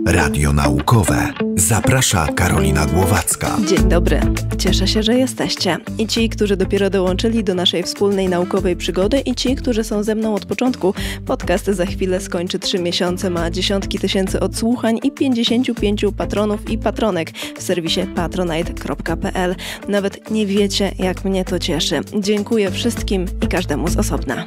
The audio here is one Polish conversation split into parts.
Radio Naukowe. Zaprasza Karolina Głowacka. Dzień dobry. Cieszę się, że jesteście. I ci, którzy dopiero dołączyli do naszej wspólnej naukowej przygody, i ci, którzy są ze mną od początku. Podcast za chwilę skończy 3 miesiące, ma dziesiątki tysięcy odsłuchań i 55 patronów i patronek w serwisie patronite.pl. Nawet nie wiecie, jak mnie to cieszy. Dziękuję wszystkim i każdemu z osobna.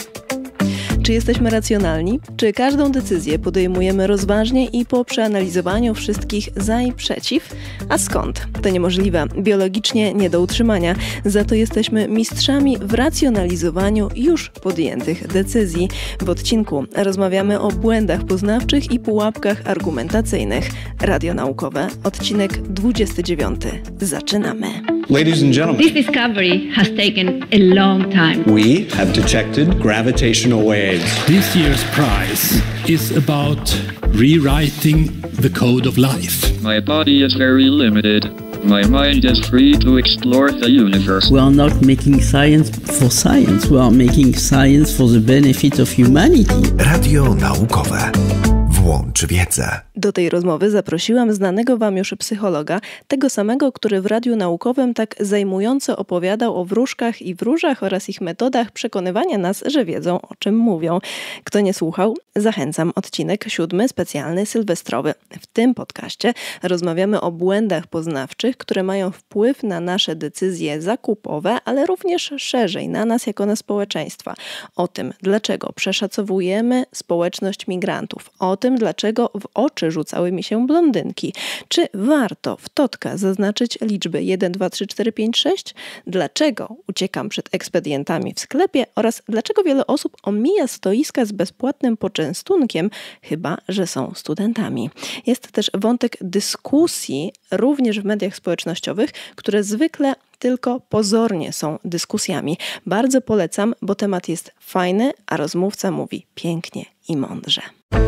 Czy jesteśmy racjonalni? Czy każdą decyzję podejmujemy rozważnie i po przeanalizowaniu wszystkich za i przeciw? A skąd? To niemożliwe, biologicznie nie do utrzymania. Za to jesteśmy mistrzami w racjonalizowaniu już podjętych decyzji. W odcinku rozmawiamy o błędach poznawczych i pułapkach argumentacyjnych. Radio Naukowe, odcinek 29. Zaczynamy. Ladies and gentlemen, this discovery has taken a long time. We have detected gravitational waves. This year's prize is about rewriting the code of life. My body is very limited. My mind is free to explore the universe. We are not making science for science. We are making science for the benefit of humanity. Radio Naukowe. Włącz wiedzę. Do tej rozmowy zaprosiłam znanego wam już psychologa, tego samego, który w Radiu Naukowym tak zajmująco opowiadał o wróżkach i wróżach oraz ich metodach przekonywania nas, że wiedzą, o czym mówią. Kto nie słuchał, zachęcam. Odcinek 7, specjalny, sylwestrowy. W tym podcaście rozmawiamy o błędach poznawczych, które mają wpływ na nasze decyzje zakupowe, ale również szerzej na nas jako na społeczeństwa. O tym, dlaczego przeszacowujemy społeczność migrantów. O tym, dlaczego w oczy rzucały mi się blondynki. Czy warto w totka zaznaczyć liczby 1, 2, 3, 4, 5, 6? Dlaczego uciekam przed ekspedientami w sklepie oraz dlaczego wiele osób omija stoiska z bezpłatnym poczęstunkiem, chyba że są studentami. Jest też wątek dyskusji również w mediach społecznościowych, które zwykle tylko pozornie są dyskusjami. Bardzo polecam, bo temat jest fajny, a rozmówca mówi pięknie i mądrze.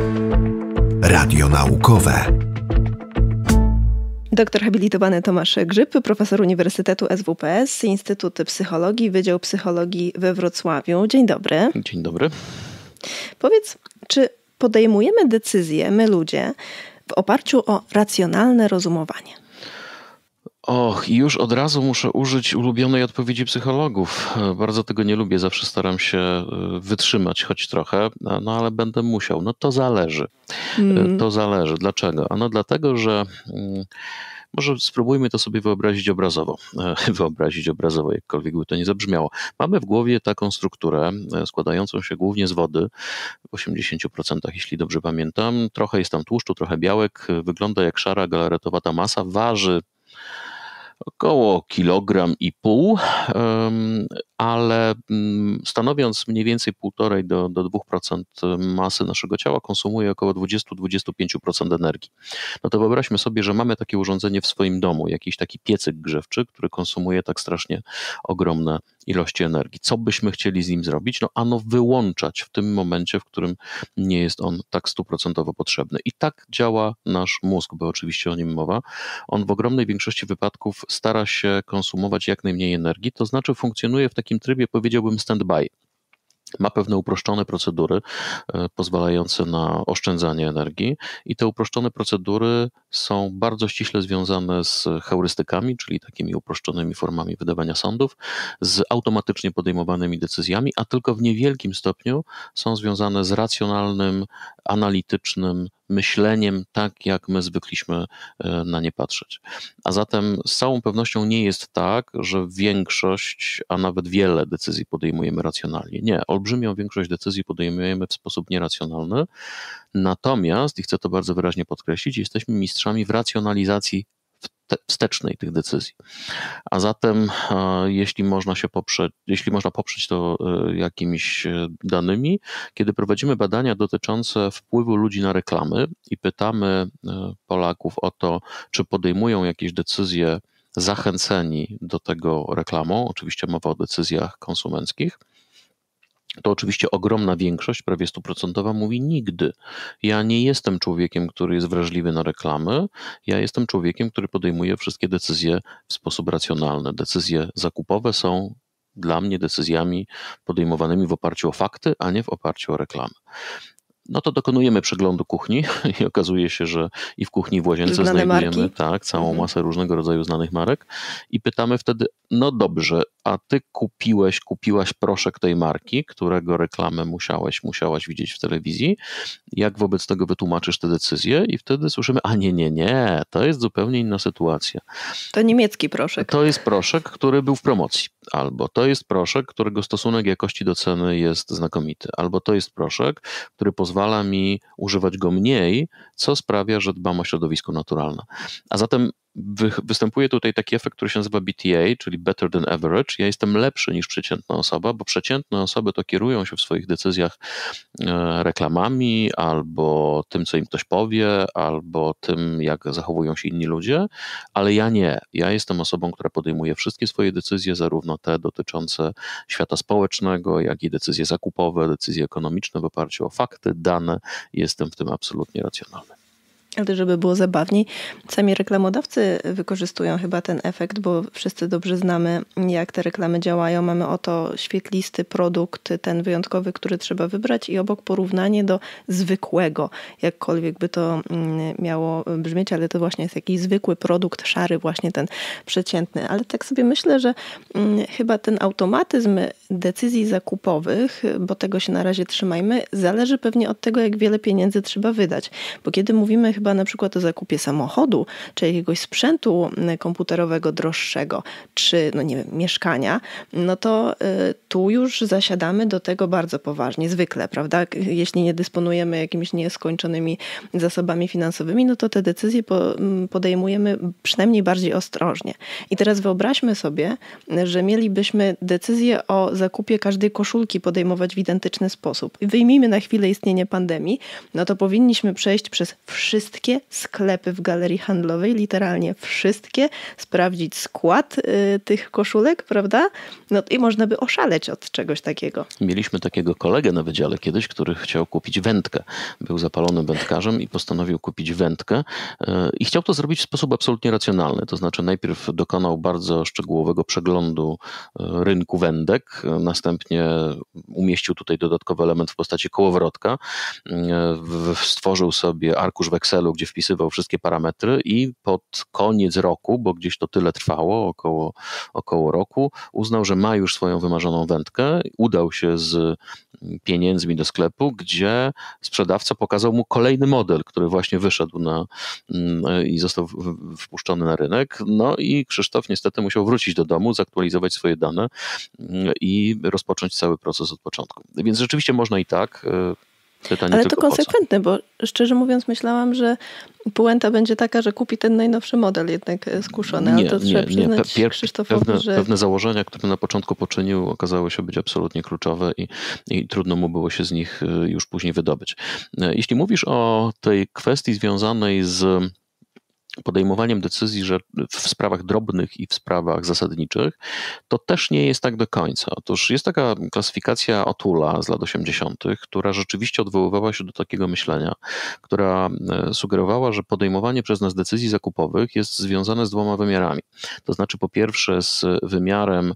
Radio Naukowe. Doktor habilitowany Tomasz Grzyb, profesor Uniwersytetu SWPS, Instytut Psychologii, Wydział Psychologii we Wrocławiu. Dzień dobry. Dzień dobry. Powiedz, czy podejmujemy decyzje, my ludzie, w oparciu o racjonalne rozumowanie? Och, i już od razu muszę użyć ulubionej odpowiedzi psychologów. Bardzo tego nie lubię, zawsze staram się wytrzymać choć trochę, no ale będę musiał. No to zależy. To zależy. Dlaczego? Ano dlatego, że może spróbujmy to sobie wyobrazić obrazowo, jakkolwiek by to nie zabrzmiało. Mamy w głowie taką strukturę składającą się głównie z wody, w 80%, jeśli dobrze pamiętam. Trochę jest tam tłuszczu, trochę białek, wygląda jak szara galaretowata masa, waży około 1,5 kg, ale stanowiąc mniej więcej 1,5 do 2% masy naszego ciała, konsumuje około 20-25% energii. No to wyobraźmy sobie, że mamy takie urządzenie w swoim domu, jakiś taki piecyk grzewczy, który konsumuje tak strasznie ogromne ilości energii. Co byśmy chcieli z nim zrobić? No ano wyłączać w tym momencie, w którym nie jest on tak 100% potrzebny. I tak działa nasz mózg, bo oczywiście o nim mowa. On w ogromnej większości wypadków stara się konsumować jak najmniej energii, to znaczy funkcjonuje w takim trybie, powiedziałbym, stand-by. Ma pewne uproszczone procedury pozwalające na oszczędzanie energii i te uproszczone procedury są bardzo ściśle związane z heurystykami, czyli takimi uproszczonymi formami wydawania sądów, z automatycznie podejmowanymi decyzjami, a tylko w niewielkim stopniu są związane z racjonalnym, analitycznym myśleniem, tak jak my zwykliśmy na nie patrzeć. A zatem z całą pewnością nie jest tak, że większość, a nawet wiele decyzji podejmujemy racjonalnie. Nie, olbrzymią większość decyzji podejmujemy w sposób nieracjonalny, natomiast, i chcę to bardzo wyraźnie podkreślić, jesteśmy mistrzami w racjonalizacji wstecznej tych decyzji. A zatem jeśli można poprzeć to jakimiś danymi, kiedy prowadzimy badania dotyczące wpływu ludzi na reklamy i pytamy Polaków o to, czy podejmują jakieś decyzje zachęceni do tego reklamą, oczywiście mowa o decyzjach konsumenckich, to oczywiście ogromna większość, prawie 100% mówi nigdy. Ja nie jestem człowiekiem, który jest wrażliwy na reklamy, ja jestem człowiekiem, który podejmuje wszystkie decyzje w sposób racjonalny. Decyzje zakupowe są dla mnie decyzjami podejmowanymi w oparciu o fakty, a nie w oparciu o reklamy. no to dokonujemy przeglądu kuchni i okazuje się, że i w kuchni, i w łazience Znane znajdujemy marki? tak, całą masę różnego rodzaju znanych marek i pytamy wtedy, no dobrze, a ty kupiłaś proszek tej marki, którego reklamę musiałaś widzieć w telewizji, jak wobec tego wytłumaczysz tę decyzję i wtedy słyszymy, a nie, to jest zupełnie inna sytuacja. To niemiecki proszek. To jest proszek, który był w promocji, albo to jest proszek, którego stosunek jakości do ceny jest znakomity, albo to jest proszek, który pozwala mi używać go mniej, co sprawia, że dbam o środowisko naturalne. A zatem występuje tutaj taki efekt, który się nazywa BTA, czyli better than average. Ja jestem lepszy niż przeciętna osoba, bo przeciętne osoby to kierują się w swoich decyzjach reklamami, albo tym, co im ktoś powie, albo tym, jak zachowują się inni ludzie, ale ja nie. Ja jestem osobą, która podejmuje wszystkie swoje decyzje, zarówno te dotyczące świata społecznego, jak i decyzje zakupowe, decyzje ekonomiczne w oparciu o fakty, dane. Jestem w tym absolutnie racjonalny. Ale żeby było zabawniej, sami reklamodawcy wykorzystują chyba ten efekt, bo wszyscy dobrze znamy, jak te reklamy działają. Mamy oto świetlisty produkt, ten wyjątkowy, który trzeba wybrać i obok porównanie do zwykłego, jakkolwiek by to miało brzmieć, ale to właśnie jest jakiś zwykły produkt, szary, właśnie ten przeciętny. Ale tak sobie myślę, że chyba ten automatyzm decyzji zakupowych, bo tego się na razie trzymajmy, zależy pewnie od tego, jak wiele pieniędzy trzeba wydać. Bo kiedy mówimy chyba na przykład o zakupie samochodu, czy jakiegoś sprzętu komputerowego droższego, czy no nie wiem, mieszkania, no to tu już zasiadamy do tego bardzo poważnie, zwykle, prawda? Jeśli nie dysponujemy jakimiś nieskończonymi zasobami finansowymi, no to te decyzje podejmujemy przynajmniej bardziej ostrożnie. I teraz wyobraźmy sobie, że mielibyśmy decyzję o zakupie każdej koszulki podejmować w identyczny sposób. Wyjmijmy na chwilę istnienie pandemii, no to powinniśmy przejść przez wszystkie sklepy w galerii handlowej, literalnie wszystkie, sprawdzić skład tych koszulek, prawda? No i można by oszaleć od czegoś takiego. Mieliśmy takiego kolegę na wydziale kiedyś, który chciał kupić wędkę. Był zapalonym wędkarzem i postanowił kupić wędkę i chciał to zrobić w sposób absolutnie racjonalny. To znaczy najpierw dokonał bardzo szczegółowego przeglądu rynku wędek, następnie umieścił tutaj dodatkowy element w postaci kołowrotka, stworzył sobie arkusz w Excelu, gdzie wpisywał wszystkie parametry i pod koniec roku, bo gdzieś to tyle trwało, około roku, uznał, że ma już swoją wymarzoną wędkę. Udał się z pieniędzmi do sklepu, gdzie sprzedawca pokazał mu kolejny model, który właśnie wyszedł i został wpuszczony na rynek. No i Krzysztof niestety musiał wrócić do domu, zaktualizować swoje dane i rozpocząć cały proces od początku. Więc rzeczywiście można i tak. Pytanie ale tylko to konsekwentne, bo szczerze mówiąc myślałam, że puenta będzie taka, że kupi ten najnowszy model jednak skuszony, ale to trzeba przyznać Krzysztofowi, że... Pewne założenia, które na początku poczynił, okazały się być absolutnie kluczowe i trudno mu było się z nich już później wydobyć. Jeśli mówisz o tej kwestii związanej z podejmowaniem decyzji że w sprawach drobnych i w sprawach zasadniczych, to też nie jest tak do końca. Otóż jest taka klasyfikacja O'Toola z lat 80., która rzeczywiście odwoływała się do takiego myślenia, która sugerowała, że podejmowanie przez nas decyzji zakupowych jest związane z dwoma wymiarami. To znaczy po pierwsze z wymiarem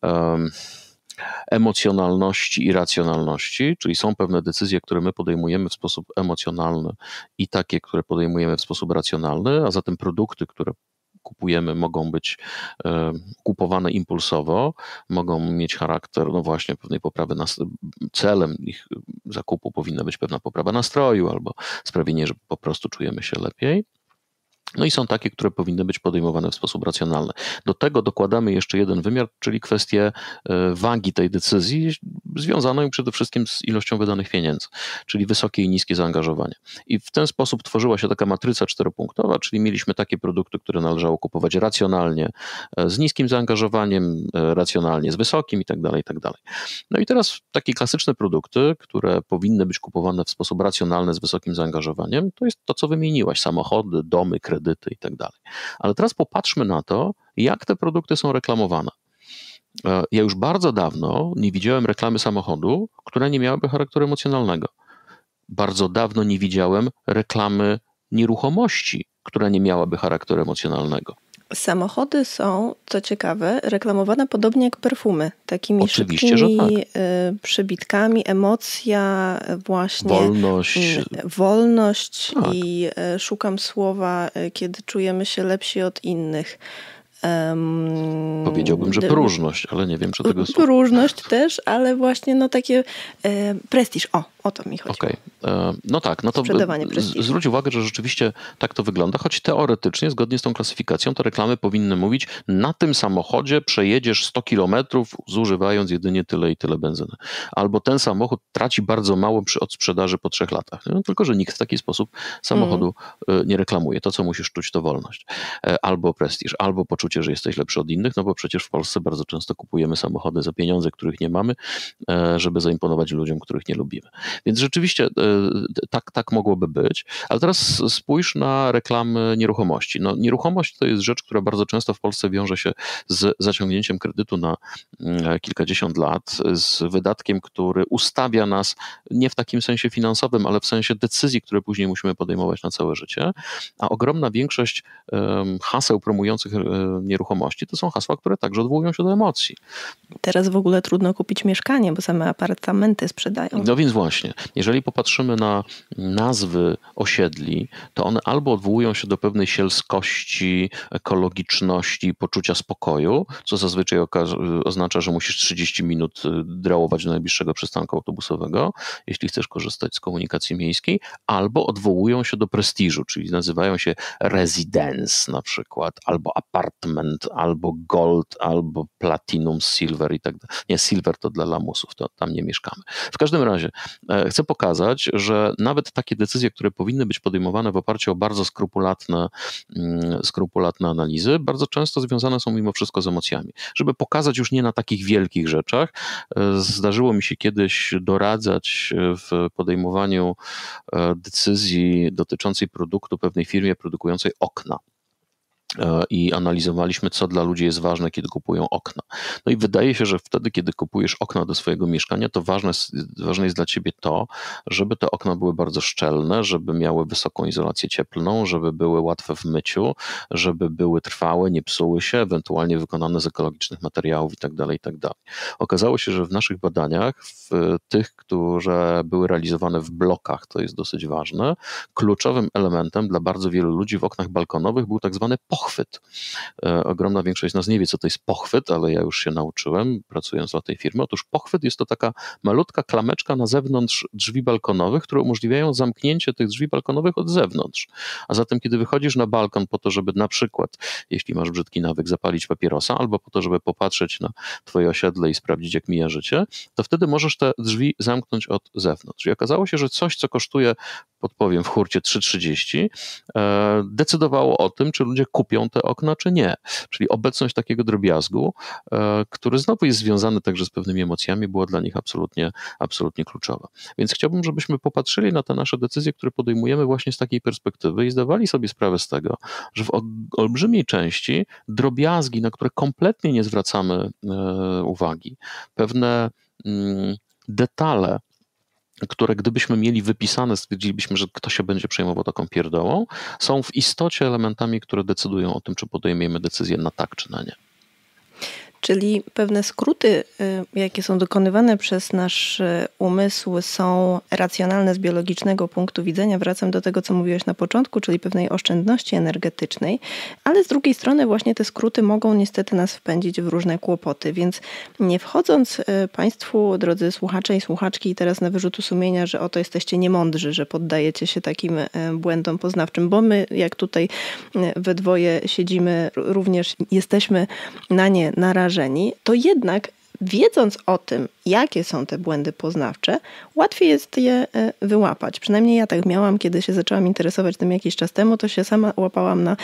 emocjonalności i racjonalności, czyli są pewne decyzje, które my podejmujemy w sposób emocjonalny i takie, które podejmujemy w sposób racjonalny, a zatem produkty, które kupujemy, mogą być kupowane impulsowo, mogą mieć charakter, no właśnie, pewnej poprawy, celem ich zakupu powinna być pewna poprawa nastroju albo sprawienie, że po prostu czujemy się lepiej. No i są takie, które powinny być podejmowane w sposób racjonalny. Do tego dokładamy jeszcze jeden wymiar, czyli kwestię wagi tej decyzji, związaną przede wszystkim z ilością wydanych pieniędzy, czyli wysokie i niskie zaangażowanie. I w ten sposób tworzyła się taka matryca czteropunktowa, czyli mieliśmy takie produkty, które należało kupować racjonalnie, z niskim zaangażowaniem, racjonalnie z wysokim i tak dalej, i tak dalej. No i teraz takie klasyczne produkty, które powinny być kupowane w sposób racjonalny z wysokim zaangażowaniem, to jest to, co wymieniłaś, samochody, domy, kredyty i tak dalej. Ale teraz popatrzmy na to, jak te produkty są reklamowane. Ja już bardzo dawno nie widziałem reklamy samochodu, która nie miałaby charakteru emocjonalnego. Bardzo dawno nie widziałem reklamy nieruchomości, która nie miałaby charakteru emocjonalnego. Samochody są, co ciekawe, reklamowane podobnie jak perfumy. Takimi Oczywiście, szybkimi że tak. przybitkami, emocja, właśnie wolność Tak. i szukam słowa, kiedy czujemy się lepsi od innych. Powiedziałbym, że próżność, ale nie wiem, czy tego słowa. Próżność też, ale właśnie takie prestiż. O to mi chodzi. Okej. No tak, no to zwróć uwagę, że rzeczywiście tak to wygląda, choć teoretycznie, zgodnie z tą klasyfikacją, to reklamy powinny mówić, na tym samochodzie przejedziesz 100 kilometrów, zużywając jedynie tyle i tyle benzyny. Albo ten samochód traci bardzo mało od sprzedaży po 3 latach. No, tylko że nikt w taki sposób samochodu nie reklamuje. To, co musisz czuć, to wolność. Albo prestiż, albo poczucie, że jesteś lepszy od innych, no bo przecież w Polsce bardzo często kupujemy samochody za pieniądze, których nie mamy, żeby zaimponować ludziom, których nie lubimy. Więc rzeczywiście tak mogłoby być. Ale teraz spójrz na reklamy nieruchomości. No, nieruchomość to jest rzecz, która bardzo często w Polsce wiąże się z zaciągnięciem kredytu na kilkadziesiąt lat, z wydatkiem, który ustawia nas nie w takim sensie finansowym, ale w sensie decyzji, które później musimy podejmować na całe życie. A ogromna większość haseł promujących nieruchomości to są hasła, które także odwołują się do emocji. Teraz w ogóle trudno kupić mieszkanie, bo same apartamenty sprzedają. No więc właśnie, jeżeli popatrzymy na nazwy osiedli, to one albo odwołują się do pewnej sielskości, ekologiczności, poczucia spokoju, co zazwyczaj oznacza, że musisz 30 minut drałować do najbliższego przystanku autobusowego, jeśli chcesz korzystać z komunikacji miejskiej, albo odwołują się do prestiżu, czyli nazywają się residence na przykład, albo apartment, albo gold, albo platinum, silver i tak dalej. Nie, silver to dla lamusów, to tam nie mieszkamy. W każdym razie chcę pokazać, że nawet takie decyzje, które powinny być podejmowane w oparciu o bardzo skrupulatne analizy, bardzo często związane są mimo wszystko z emocjami. Żeby pokazać już nie na takich wielkich rzeczach, zdarzyło mi się kiedyś doradzać w podejmowaniu decyzji dotyczącej produktu pewnej firmie produkującej okna. I analizowaliśmy, co dla ludzi jest ważne, kiedy kupują okna. No i wydaje się, że wtedy, kiedy kupujesz okna do swojego mieszkania, to ważne jest dla ciebie to, żeby te okna były bardzo szczelne, żeby miały wysoką izolację cieplną, żeby były łatwe w myciu, żeby były trwałe, nie psuły się, ewentualnie wykonane z ekologicznych materiałów itd. Okazało się, że w naszych badaniach, w tych, które były realizowane w blokach, to jest dosyć ważne, kluczowym elementem dla bardzo wielu ludzi w oknach balkonowych był tak zwany pochwyt. Ogromna większość z nas nie wie, co to jest pochwyt, ale ja już się nauczyłem, pracując dla tej firmy. Otóż pochwyt jest to taka malutka klameczka na zewnątrz drzwi balkonowych, które umożliwiają zamknięcie tych drzwi balkonowych od zewnątrz. A zatem, kiedy wychodzisz na balkon po to, żeby na przykład, jeśli masz brzydki nawyk, zapalić papierosa, albo po to, żeby popatrzeć na twoje osiedle i sprawdzić, jak mija życie, to wtedy możesz te drzwi zamknąć od zewnątrz. I okazało się, że coś, co kosztuje, podpowiem, w hurcie 3,30, decydowało o tym, czy ludzie kupią te okna, czy nie. Czyli obecność takiego drobiazgu, który znowu jest związany także z pewnymi emocjami, była dla nich absolutnie kluczowa. Więc chciałbym, żebyśmy popatrzyli na te nasze decyzje, które podejmujemy właśnie z takiej perspektywy i zdawali sobie sprawę z tego, że w olbrzymiej części drobiazgi, na które kompletnie nie zwracamy uwagi, pewne detale, które gdybyśmy mieli wypisane, stwierdzilibyśmy, że kto się będzie przejmował taką pierdołą, są w istocie elementami, które decydują o tym, czy podejmiemy decyzję na tak, czy na nie. Czyli pewne skróty, jakie są dokonywane przez nasz umysł, są racjonalne z biologicznego punktu widzenia. Wracam do tego, co mówiłeś na początku, czyli pewnej oszczędności energetycznej, ale z drugiej strony właśnie te skróty mogą niestety nas wpędzić w różne kłopoty, więc nie wchodząc Państwu, drodzy słuchacze i słuchaczki, teraz na wyrzutu sumienia, że oto jesteście niemądrzy, że poddajecie się takim błędom poznawczym, bo my, jak tutaj we dwoje siedzimy, również jesteśmy na nie narażeni, to jednak wiedząc o tym, jakie są te błędy poznawcze, łatwiej jest je wyłapać. Przynajmniej ja tak miałam, kiedy się zaczęłam interesować tym jakiś czas temu, to się sama łapałam na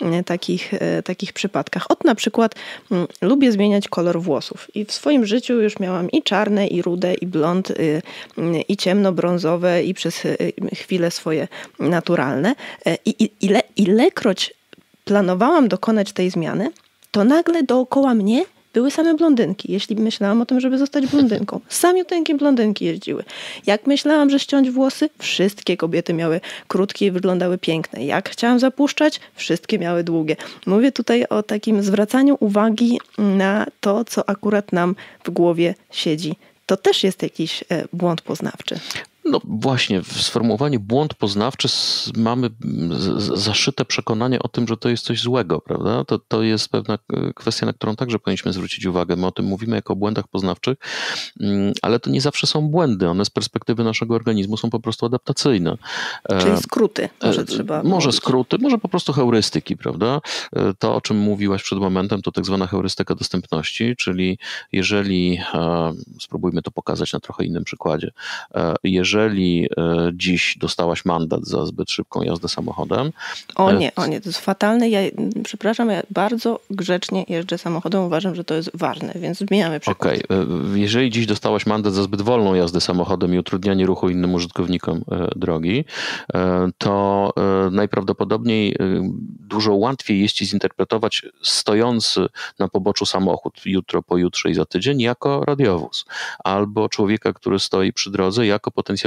takich przypadkach. Na przykład lubię zmieniać kolor włosów i w swoim życiu już miałam i czarne, i rude, i blond, i ciemnobrązowe, i przez chwilę swoje naturalne. I ilekroć planowałam dokonać tej zmiany, to nagle dookoła mnie były same blondynki. Jeśli myślałam o tym, żeby zostać blondynką, samiuteńkie blondynki jeździły. Jak myślałam, że ściąć włosy, wszystkie kobiety miały krótkie i wyglądały piękne. Jak chciałam zapuszczać, wszystkie miały długie. Mówię tutaj o takim zwracaniu uwagi na to, co akurat nam w głowie siedzi. To też jest jakiś błąd poznawczy. No właśnie, w sformułowaniu błąd poznawczy mamy zaszyte przekonanie o tym, że to jest coś złego, prawda? To jest pewna kwestia, na którą także powinniśmy zwrócić uwagę. My o tym mówimy jako o błędach poznawczych, ale to nie zawsze są błędy. One z perspektywy naszego organizmu są po prostu adaptacyjne. Czyli skróty może trzeba Może mówić. skróty, może po prostu heurystyki, prawda? To, o czym mówiłaś przed momentem, to tak zwana heurystyka dostępności, czyli jeżeli, spróbujmy to pokazać na trochę innym przykładzie, jeżeli dziś dostałaś mandat za zbyt szybką jazdę samochodem. O nie, to jest fatalne. Przepraszam, ja bardzo grzecznie jeżdżę samochodem, uważam, że to jest ważne, więc zmieniamy przykład. Okej. Jeżeli dziś dostałaś mandat za zbyt wolną jazdę samochodem i utrudnianie ruchu innym użytkownikom drogi, to najprawdopodobniej dużo łatwiej jest ci zinterpretować stojący na poboczu samochód jutro, pojutrze i za tydzień jako radiowóz, albo człowieka, który stoi przy drodze jako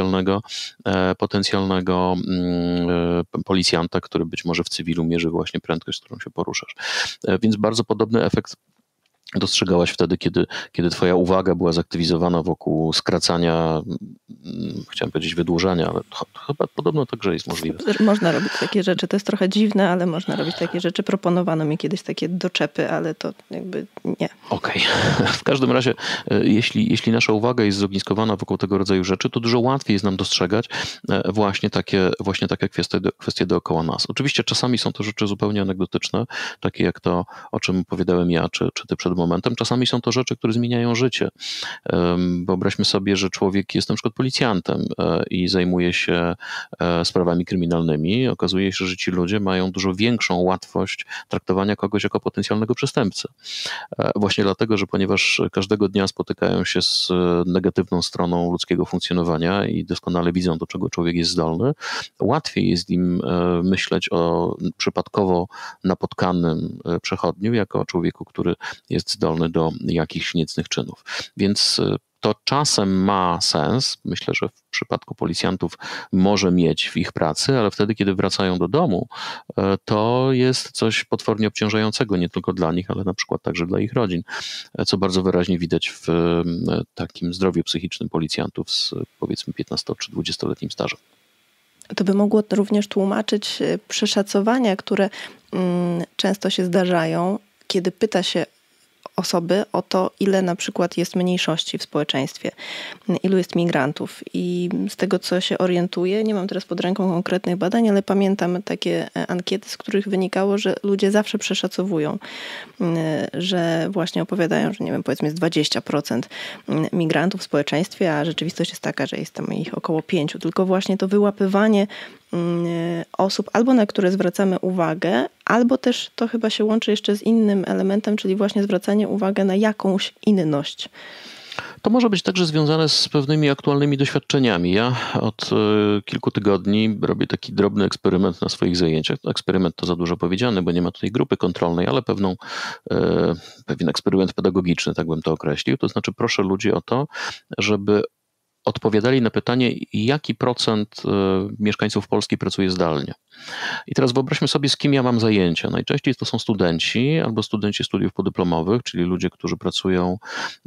potencjalnego policjanta, który być może w cywilu mierzy właśnie prędkość, z którą się poruszasz. Więc bardzo podobny efekt dostrzegałaś wtedy, kiedy twoja uwaga była zaktywizowana wokół skracania, chciałem powiedzieć wydłużania, ale chyba podobno także jest możliwe. Można robić takie rzeczy, to jest trochę dziwne, ale można robić takie rzeczy. Proponowano mi kiedyś takie doczepy, ale to jakby nie. Okej. W każdym razie, jeśli nasza uwaga jest zogniskowana wokół tego rodzaju rzeczy, to dużo łatwiej jest nam dostrzegać właśnie takie kwestie dookoła nas. Oczywiście czasami są to rzeczy zupełnie anegdotyczne, takie jak to, o czym opowiadałem ja, czy ty przed momentem. Czasami są to rzeczy, które zmieniają życie. Wyobraźmy sobie, że człowiek jest na przykład policjantem i zajmuje się sprawami kryminalnymi. Okazuje się, że ci ludzie mają dużo większą łatwość traktowania kogoś jako potencjalnego przestępcę. Właśnie dlatego, że ponieważ każdego dnia spotykają się z negatywną stroną ludzkiego funkcjonowania i doskonale widzą, do czego człowiek jest zdolny, łatwiej jest im myśleć o przypadkowo napotkanym przechodniu jako o człowieku, który jest zdolny do jakichś niecnych czynów. Więc to czasem ma sens, myślę, że w przypadku policjantów może mieć w ich pracy, ale wtedy, kiedy wracają do domu, to jest coś potwornie obciążającego nie tylko dla nich, ale na przykład także dla ich rodzin, co bardzo wyraźnie widać w takim zdrowiu psychicznym policjantów z powiedzmy 15 czy 20-letnim stażem. To by mogło również tłumaczyć przeszacowania, które często się zdarzają, kiedy pyta się osoby o to, ile na przykład jest mniejszości w społeczeństwie, ilu jest migrantów. I z tego, co się orientuję, nie mam teraz pod ręką konkretnych badań, ale pamiętam takie ankiety, z których wynikało, że ludzie zawsze przeszacowują, że właśnie opowiadają, że nie wiem, powiedzmy jest 20% migrantów w społeczeństwie, a rzeczywistość jest taka, że jest tam ich około 5%. Tylko właśnie to wyłapywanie osób, albo na które zwracamy uwagę, albo też to chyba się łączy jeszcze z innym elementem, czyli właśnie zwracanie uwagi na jakąś inność. To może być także związane z pewnymi aktualnymi doświadczeniami. Ja od kilku tygodni robię taki drobny eksperyment na swoich zajęciach. Eksperyment to za dużo powiedziane, bo nie ma tutaj grupy kontrolnej, ale pewien eksperyment pedagogiczny, tak bym to określił. To znaczy proszę ludzi o to, żeby odpowiadali na pytanie, jaki procent mieszkańców Polski pracuje zdalnie. I teraz wyobraźmy sobie, z kim ja mam zajęcia. Najczęściej to są studenci albo studenci studiów podyplomowych, czyli ludzie, którzy pracują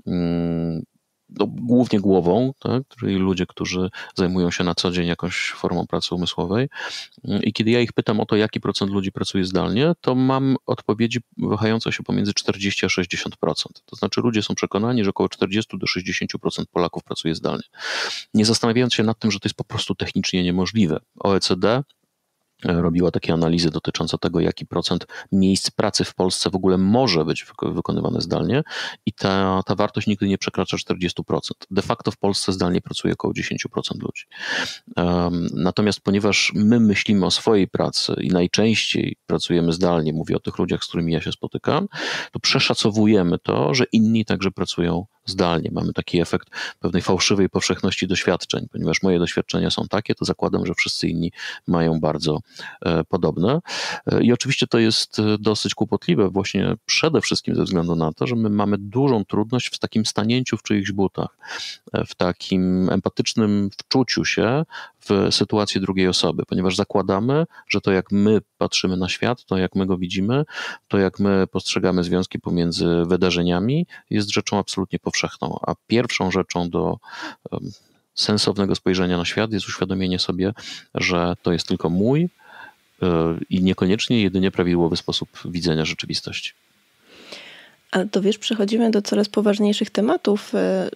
głównie głową, tak? Czyli ludzie, którzy zajmują się na co dzień jakąś formą pracy umysłowej. I kiedy ja ich pytam o to, jaki procent ludzi pracuje zdalnie, to mam odpowiedzi wahające się pomiędzy 40 a 60%. To znaczy ludzie są przekonani, że około 40 do 60% Polaków pracuje zdalnie. Nie zastanawiając się nad tym, że to jest po prostu technicznie niemożliwe. OECD robiła takie analizy dotyczące tego, jaki procent miejsc pracy w Polsce w ogóle może być wykonywane zdalnie i ta wartość nigdy nie przekracza 40%. De facto w Polsce zdalnie pracuje około 10% ludzi. Natomiast ponieważ my myślimy o swojej pracy i najczęściej pracujemy zdalnie, mówię o tych ludziach, z którymi ja się spotykam, to przeszacowujemy to, że inni także pracują zdalnie. Mamy taki efekt pewnej fałszywej powszechności doświadczeń, ponieważ moje doświadczenia są takie, to zakładam, że wszyscy inni mają bardzo podobne. I oczywiście to jest dosyć kłopotliwe właśnie przede wszystkim ze względu na to, że my mamy dużą trudność w takim stanięciu w czyichś butach, w takim empatycznym wczuciu się w sytuację drugiej osoby, ponieważ zakładamy, że to jak my patrzymy na świat, to jak my go widzimy, to jak my postrzegamy związki pomiędzy wydarzeniami jest rzeczą absolutnie powszechną, a pierwszą rzeczą do sensownego spojrzenia na świat jest uświadomienie sobie, że to jest tylko mój i niekoniecznie jedynie prawidłowy sposób widzenia rzeczywistości. Ale to wiesz, przechodzimy do coraz poważniejszych tematów,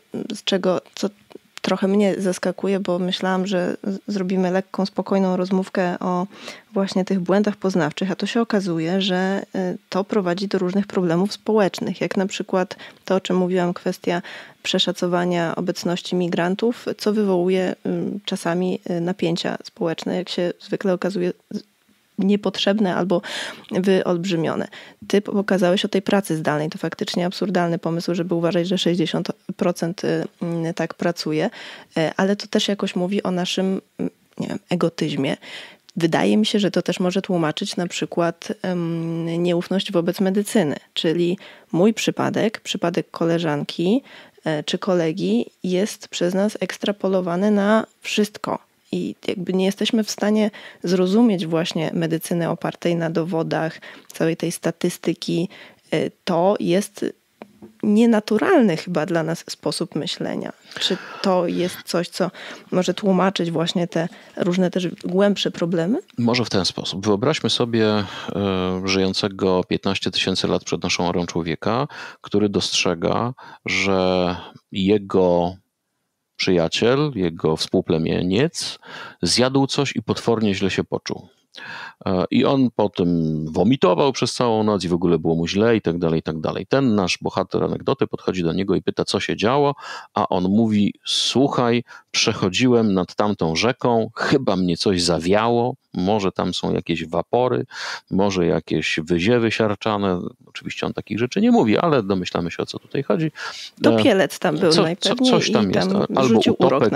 co trochę mnie zaskakuje, bo myślałam, że zrobimy lekką, spokojną rozmówkę o właśnie tych błędach poznawczych, a to się okazuje, że to prowadzi do różnych problemów społecznych, jak na przykład to, o czym mówiłam, kwestia przeszacowania obecności migrantów, co wywołuje czasami napięcia społeczne, jak się zwykle okazuje, niepotrzebne albo wyolbrzymione. Ty pokazałeś o tej pracy zdalnej. To faktycznie absurdalny pomysł, żeby uważać, że 60% tak pracuje, ale to też jakoś mówi o naszym, nie wiem, egotyzmie. Wydaje mi się, że to też może tłumaczyć na przykład nieufność wobec medycyny, czyli mój przypadek koleżanki czy kolegi jest przez nas ekstrapolowany na wszystko. I jakby nie jesteśmy w stanie zrozumieć właśnie medycyny opartej na dowodach, całej tej statystyki. To jest nienaturalny chyba dla nas sposób myślenia. Czy to jest coś, co może tłumaczyć właśnie te różne też głębsze problemy? Może w ten sposób. Wyobraźmy sobie żyjącego 15 000 lat przed naszą erą człowieka, który dostrzega, że jego przyjaciel, jego współplemieniec zjadł coś i potwornie źle się poczuł. I on potem womitował przez całą noc i w ogóle było mu źle i tak dalej, i tak dalej. Ten nasz bohater anegdoty podchodzi do niego i pyta, co się działo, a on mówi, słuchaj, przechodziłem nad tamtą rzeką, chyba mnie coś zawiało, może tam są jakieś wapory, może jakieś wyziewy siarczane. Oczywiście on takich rzeczy nie mówi, ale domyślamy się, o co tutaj chodzi. To Pielec tam był najpewniej coś tam i jest, albo utopek,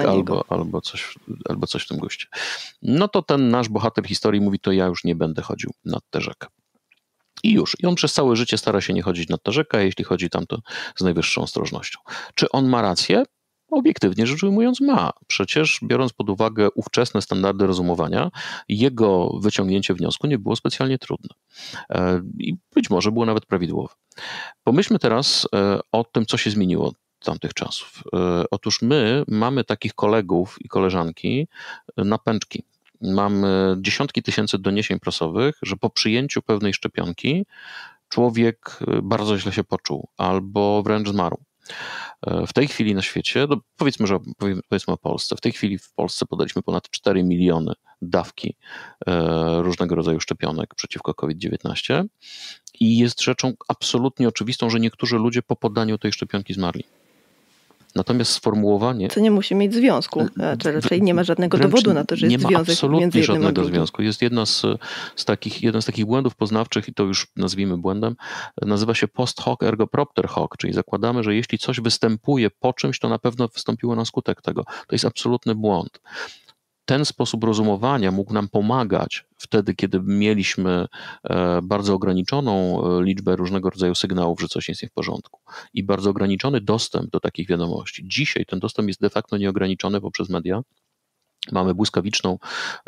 albo coś w tym guście. No to ten nasz bohater historii mówi, to ja już nie będę chodził nad tę rzekę. I już. I on przez całe życie stara się nie chodzić nad tę rzekę, a jeśli chodzi tam, to z najwyższą ostrożnością. Czy on ma rację? Obiektywnie rzecz ujmując ma. Przecież biorąc pod uwagę ówczesne standardy rozumowania, jego wyciągnięcie wniosku nie było specjalnie trudne. I być może było nawet prawidłowe. Pomyślmy teraz o tym, co się zmieniło od tamtych czasów. Otóż my mamy takich kolegów i koleżanki na pęczki. Mamy dziesiątki tysięcy doniesień prasowych, że po przyjęciu pewnej szczepionki człowiek bardzo źle się poczuł albo wręcz zmarł. W tej chwili na świecie, powiedzmy o Polsce, w tej chwili w Polsce podaliśmy ponad 4 miliony dawki różnego rodzaju szczepionek przeciwko COVID-19 i jest rzeczą absolutnie oczywistą, że niektórzy ludzie po podaniu tej szczepionki zmarli. Natomiast sformułowanie... To nie musi mieć związku, czyli nie ma żadnego dowodu na to, że jest związek między jednym a drugim. Związku. Jest jeden z takich błędów poznawczych i to już nazwijmy błędem, nazywa się post hoc ergo propter hoc, czyli zakładamy, że jeśli coś występuje po czymś, to na pewno wystąpiło na skutek tego. To jest absolutny błąd. Ten sposób rozumowania mógł nam pomagać wtedy, kiedy mieliśmy bardzo ograniczoną liczbę różnego rodzaju sygnałów, że coś jest nie w porządku i bardzo ograniczony dostęp do takich wiadomości. Dzisiaj ten dostęp jest de facto nieograniczony poprzez media. Mamy błyskawiczny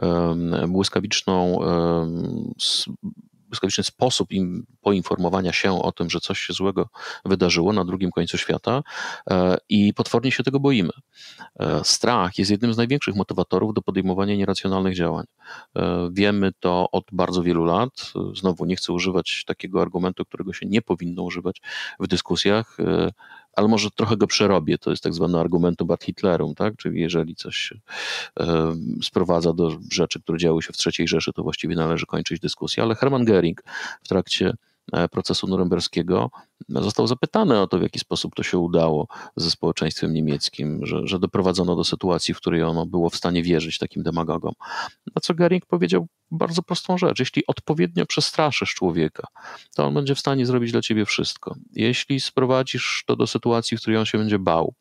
sposób poinformowania się o tym, że coś się złego wydarzyło na drugim końcu świata i potwornie się tego boimy. Strach jest jednym z największych motywatorów do podejmowania nieracjonalnych działań. Wiemy to od bardzo wielu lat. Znowu nie chcę używać takiego argumentu, którego się nie powinno używać w dyskusjach, ale może trochę go przerobię. To jest tak zwany argumentum ad Hitlerum, tak? Czyli jeżeli coś się sprowadza do rzeczy, które działy się w III Rzeszy, to właściwie należy kończyć dyskusję. Ale Hermann Göring w trakcie procesu norymberskiego, został zapytany o to, w jaki sposób to się udało ze społeczeństwem niemieckim, że doprowadzono do sytuacji, w której ono było w stanie wierzyć takim demagogom. Na co Göring powiedział bardzo prostą rzecz. Jeśli odpowiednio przestraszysz człowieka, to on będzie w stanie zrobić dla ciebie wszystko. Jeśli sprowadzisz to do sytuacji, w której on się będzie bał,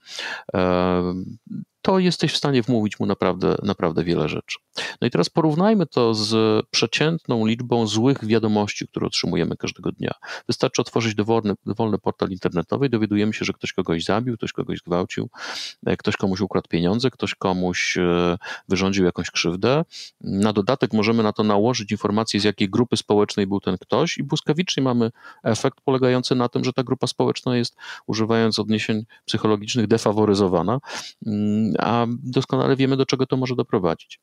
to jesteś w stanie wmówić mu naprawdę wiele rzeczy. No i teraz porównajmy to z przeciętną liczbą złych wiadomości, które otrzymujemy każdego dnia. Wystarczy otworzyć dowolny portal internetowy i dowiadujemy się, że ktoś kogoś zabił, ktoś kogoś zgwałcił, ktoś komuś ukradł pieniądze, ktoś komuś wyrządził jakąś krzywdę. Na dodatek możemy na to nałożyć informację, z jakiej grupy społecznej był ten ktoś i błyskawicznie mamy efekt polegający na tym, że ta grupa społeczna jest, używając odniesień psychologicznych, defaworyzowana, a doskonale wiemy, do czego to może doprowadzić.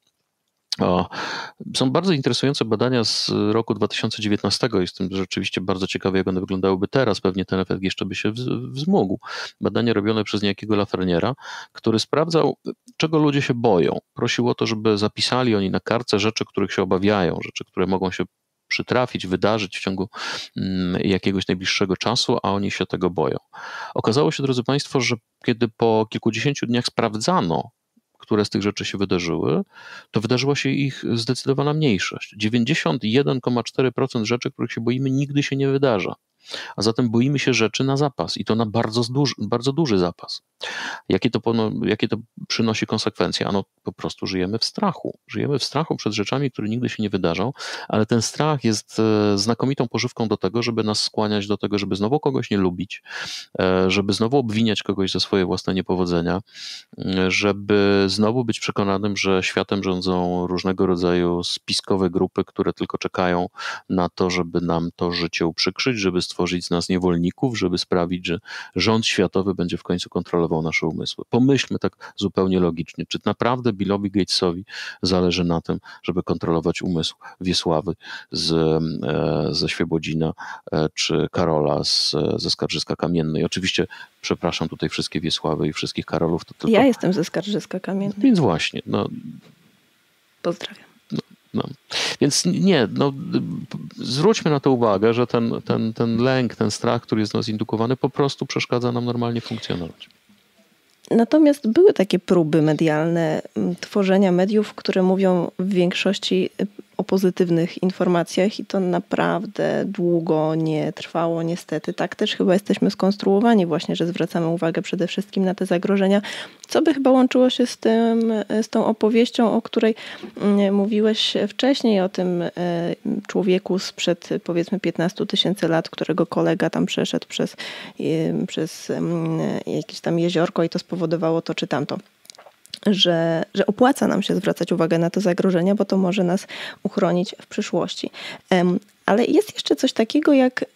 Są bardzo interesujące badania z roku 2019. Jestem rzeczywiście bardzo ciekawy, jak one wyglądałyby teraz. Pewnie ten efekt jeszcze by się wzmógł. Badania robione przez niejakiego Laferniera, który sprawdzał, czego ludzie się boją. Prosił o to, żeby zapisali oni na kartce rzeczy, których się obawiają, rzeczy, które mogą się przytrafić, wydarzyć w ciągu jakiegoś najbliższego czasu, a oni się tego boją. Okazało się, drodzy Państwo, że kiedy po kilkudziesięciu dniach sprawdzano, które z tych rzeczy się wydarzyły, to wydarzyła się ich zdecydowana mniejszość. 91,4% rzeczy, których się boimy, nigdy się nie wydarza. A zatem boimy się rzeczy na zapas i to na bardzo duży zapas. Jakie to przynosi konsekwencje? Ano po prostu żyjemy w strachu. Żyjemy w strachu przed rzeczami, które nigdy się nie wydarzą, ale ten strach jest znakomitą pożywką do tego, żeby nas skłaniać do tego, żeby znowu kogoś nie lubić, żeby znowu obwiniać kogoś za swoje własne niepowodzenia, żeby znowu być przekonanym, że światem rządzą różnego rodzaju spiskowe grupy, które tylko czekają na to, żeby nam to życie uprzykrzyć, żeby stworzyć z nas niewolników, żeby sprawić, że rząd światowy będzie w końcu kontrolował nasze umysły. Pomyślmy tak zupełnie logicznie, czy naprawdę Billowi Gatesowi zależy na tym, żeby kontrolować umysł Wiesławy ze Świebodzina, czy Karola ze Skarżyska-Kamiennej. Oczywiście przepraszam tutaj wszystkie Wiesławy i wszystkich Karolów. To tylko... Ja jestem ze Skarżyska-Kamiennej. Więc właśnie. Pozdrawiam. Więc nie, zwróćmy na to uwagę, że ten lęk, ten strach, który jest w nas indukowany, po prostu przeszkadza nam normalnie funkcjonować. Natomiast były takie próby medialne tworzenia mediów, które mówią w większości o pozytywnych informacjach i to naprawdę długo nie trwało niestety. Tak też chyba jesteśmy skonstruowani właśnie, że zwracamy uwagę przede wszystkim na te zagrożenia, co by chyba łączyło się z tą opowieścią, o której mówiłeś wcześniej, o tym człowieku sprzed powiedzmy 15 000 lat, którego kolega tam przeszedł przez jakieś tam jeziorko i to spowodowało to czy tamto. Że opłaca nam się zwracać uwagę na te zagrożenia, bo to może nas uchronić w przyszłości. Ale jest jeszcze coś takiego jak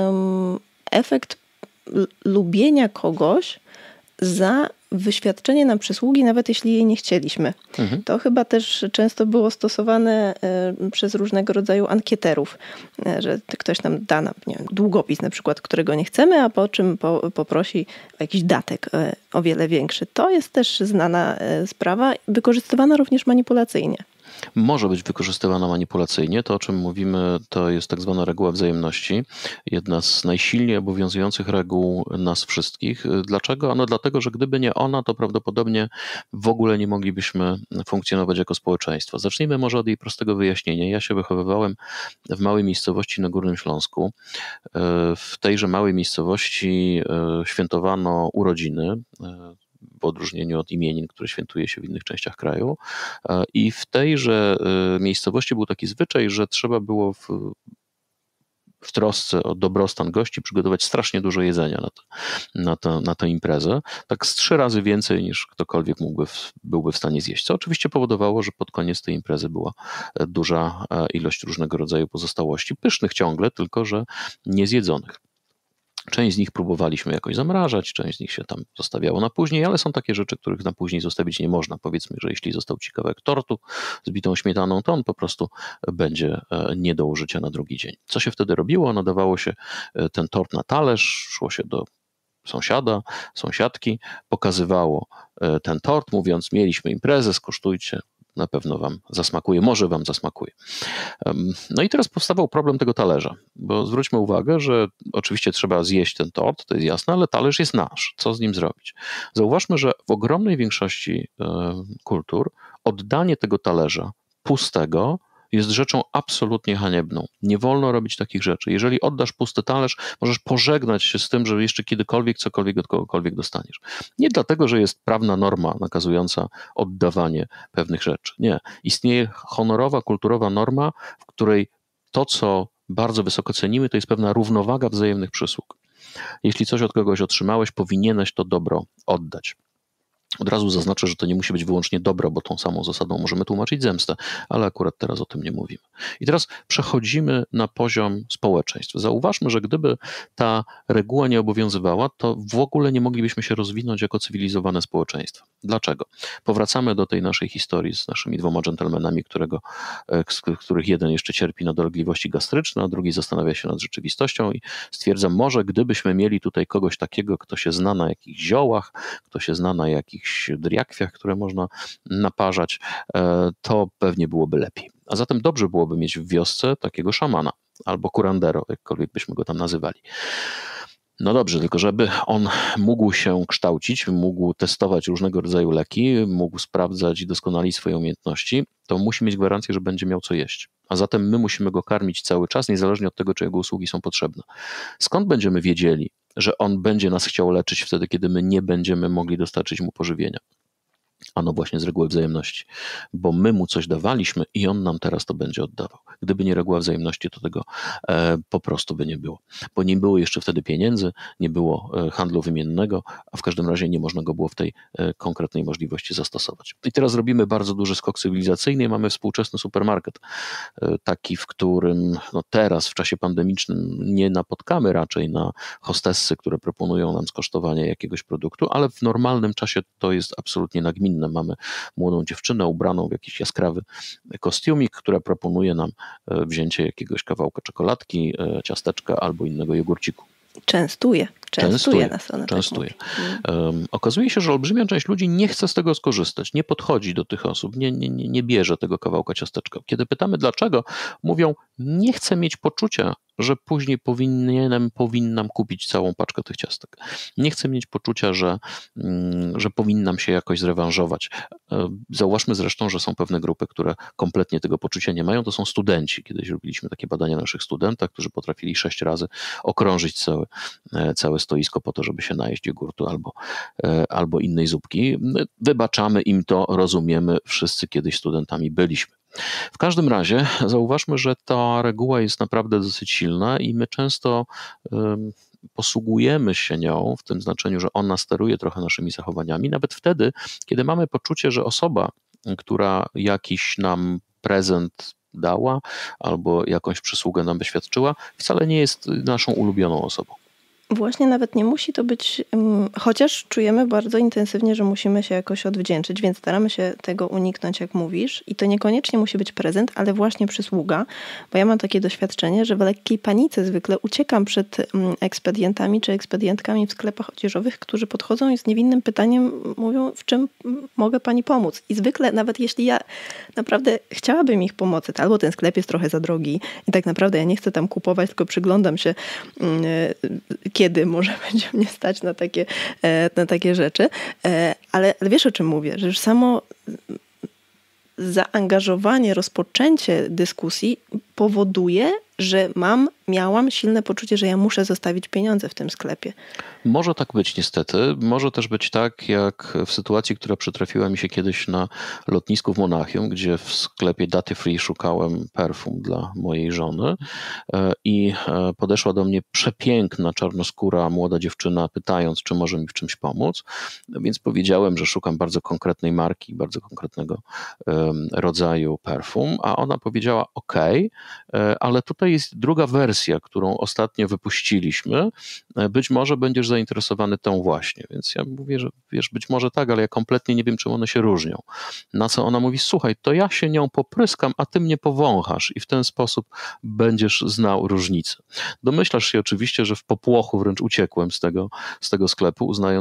efekt lubienia kogoś za wyświadczenie nam przysługi, nawet jeśli jej nie chcieliśmy. To chyba też często było stosowane przez różnego rodzaju ankieterów, że ktoś nam da nam, nie wiem, długopis na przykład, którego nie chcemy, a po czym poprosi o jakiś datek o wiele większy. To jest też znana sprawa, wykorzystywana również manipulacyjnie. Może być wykorzystywana manipulacyjnie. To, o czym mówimy, to jest tak zwana reguła wzajemności. Jedna z najsilniej obowiązujących reguł nas wszystkich. Dlaczego? Ano dlatego, że gdyby nie ona, to prawdopodobnie w ogóle nie moglibyśmy funkcjonować jako społeczeństwo. Zacznijmy może od jej prostego wyjaśnienia. Ja się wychowywałem w małej miejscowości na Górnym Śląsku. W tejże małej miejscowości świętowano urodziny, w odróżnieniu od imienin, które świętuje się w innych częściach kraju. I w tejże miejscowości był taki zwyczaj, że trzeba było w trosce o dobrostan gości przygotować strasznie dużo jedzenia na tę imprezę. Tak z 3 razy więcej niż ktokolwiek byłby w stanie zjeść. Co oczywiście powodowało, że pod koniec tej imprezy była duża ilość różnego rodzaju pozostałości. Pysznych ciągle, tylko że niezjedzonych. Część z nich próbowaliśmy jakoś zamrażać, część z nich się tam zostawiało na później, ale są takie rzeczy, których na później zostawić nie można. Powiedzmy, że jeśli został ci kawałek tortu z bitą śmietaną, to on po prostu będzie nie do użycia na drugi dzień. Co się wtedy robiło? Nadawało się ten tort na talerz, szło się do sąsiadki, pokazywało ten tort, mówiąc: mieliśmy imprezę, skosztujcie. na pewno wam zasmakuje, może wam zasmakuje. No i teraz powstawał problem tego talerza, bo zwróćmy uwagę, że oczywiście trzeba zjeść ten tort, to jest jasne, ale talerz jest nasz. Co z nim zrobić? Zauważmy, że w ogromnej większości kultur oddanie tego talerza pustego jest rzeczą absolutnie haniebną. Nie wolno robić takich rzeczy. Jeżeli oddasz pusty talerz, możesz pożegnać się z tym, że jeszcze kiedykolwiek cokolwiek od kogokolwiek dostaniesz. Nie dlatego, że jest prawna norma nakazująca oddawanie pewnych rzeczy. Nie. Istnieje honorowa, kulturowa norma, w której to, co bardzo wysoko cenimy, to jest pewna równowaga wzajemnych przysług. Jeśli coś od kogoś otrzymałeś, powinieneś to dobro oddać. Od razu zaznaczę, że to nie musi być wyłącznie dobro, bo tą samą zasadą możemy tłumaczyć zemstę, ale akurat teraz o tym nie mówimy. I teraz przechodzimy na poziom społeczeństw. Zauważmy, że gdyby ta reguła nie obowiązywała, to w ogóle nie moglibyśmy się rozwinąć jako cywilizowane społeczeństwa. Dlaczego? Powracamy do tej naszej historii z naszymi dwoma dżentelmenami, z których jeden jeszcze cierpi na dolegliwości gastryczne, a drugi zastanawia się nad rzeczywistością i stwierdzam, może gdybyśmy mieli tutaj kogoś takiego, kto się zna na jakichś ziołach, kto się zna na jakichś driakwiach, które można naparzać, to pewnie byłoby lepiej. A zatem dobrze byłoby mieć w wiosce takiego szamana albo curandero, jakkolwiek byśmy go tam nazywali. No dobrze, tylko żeby on mógł się kształcić, mógł testować różnego rodzaju leki, mógł sprawdzać i doskonalić swoje umiejętności, to musi mieć gwarancję, że będzie miał co jeść. A zatem my musimy go karmić cały czas, niezależnie od tego, czy jego usługi są potrzebne. Skąd będziemy wiedzieli, że on będzie nas chciał leczyć wtedy, kiedy my nie będziemy mogli dostarczyć mu pożywienia? Ano właśnie z reguły wzajemności, bo my mu coś dawaliśmy i on nam teraz to będzie oddawał. Gdyby nie reguła wzajemności, to tego po prostu by nie było. Bo nie było jeszcze wtedy pieniędzy, nie było handlu wymiennego, a w każdym razie nie można go było w tej konkretnej możliwości zastosować. I teraz robimy bardzo duży skok cywilizacyjny i mamy współczesny supermarket, taki, w którym teraz w czasie pandemicznym nie napotkamy raczej na hostessy, które proponują nam skosztowanie jakiegoś produktu, ale w normalnym czasie to jest absolutnie nagminne. Mamy młodą dziewczynę ubraną w jakiś jaskrawy kostiumik, która proponuje nam wzięcie jakiegoś kawałka czekoladki, ciasteczka albo innego jogurciku. Częstuje nas ona. Częstuje. Okazuje się, że olbrzymia część ludzi nie chce z tego skorzystać, nie podchodzi do tych osób, nie bierze tego kawałka ciasteczka. Kiedy pytamy dlaczego, mówią, nie chcę mieć poczucia, że później powinnam kupić całą paczkę tych ciastek. Nie chcę mieć poczucia, że powinnam się jakoś zrewanżować. Zauważmy zresztą, że są pewne grupy, które kompletnie tego poczucia nie mają. To są studenci. Kiedyś robiliśmy takie badania na naszych studentach, którzy potrafili 6 razy okrążyć całe stoisko po to, żeby się najeść jogurtu albo innej zupki. Wybaczamy im to, rozumiemy, wszyscy kiedyś studentami byliśmy. W każdym razie zauważmy, że ta reguła jest naprawdę dosyć silna i my często posługujemy się nią w tym znaczeniu, że ona steruje trochę naszymi zachowaniami, nawet wtedy, kiedy mamy poczucie, że osoba, która jakiś nam prezent dała albo jakąś przysługę nam wyświadczyła, wcale nie jest naszą ulubioną osobą. Właśnie nawet nie musi to być, chociaż czujemy bardzo intensywnie, że musimy się jakoś odwdzięczyć, więc staramy się tego uniknąć, jak mówisz. I to niekoniecznie musi być prezent, ale właśnie przysługa, bo ja mam takie doświadczenie, że w lekkiej panice zwykle uciekam przed ekspedientami czy ekspedientkami w sklepach odzieżowych, którzy podchodzą i z niewinnym pytaniem mówią, w czym mogę pani pomóc. I zwykle, nawet jeśli ja naprawdę chciałabym ich pomocy, albo ten sklep jest trochę za drogi i tak naprawdę ja nie chcę tam kupować, tylko przyglądam się, kiedy może będzie mnie stać na takie rzeczy. Ale wiesz, o czym mówię, że już samo zaangażowanie, rozpoczęcie dyskusji powoduje, że miałam silne poczucie, że ja muszę zostawić pieniądze w tym sklepie. Może tak być niestety. Może też być tak, jak w sytuacji, która przytrafiła mi się kiedyś na lotnisku w Monachium, gdzie w sklepie Duty Free szukałem perfum dla mojej żony i podeszła do mnie przepiękna, czarnoskóra młoda dziewczyna, pytając, czy może mi w czymś pomóc. Więc powiedziałem, że szukam bardzo konkretnej marki, bardzo konkretnego rodzaju perfum, a ona powiedziała OK, ale tutaj jest druga wersja, którą ostatnio wypuściliśmy. Być może będziesz zainteresowany tą właśnie. Więc ja mówię, że wiesz, być może tak, ale ja kompletnie nie wiem, czym one się różnią. Na co ona mówi, słuchaj, to ja się nią popryskam, a ty mnie powąchasz i w ten sposób będziesz znał różnicę. Domyślasz się oczywiście, że w popłochu wręcz uciekłem z tego sklepu, uznając, że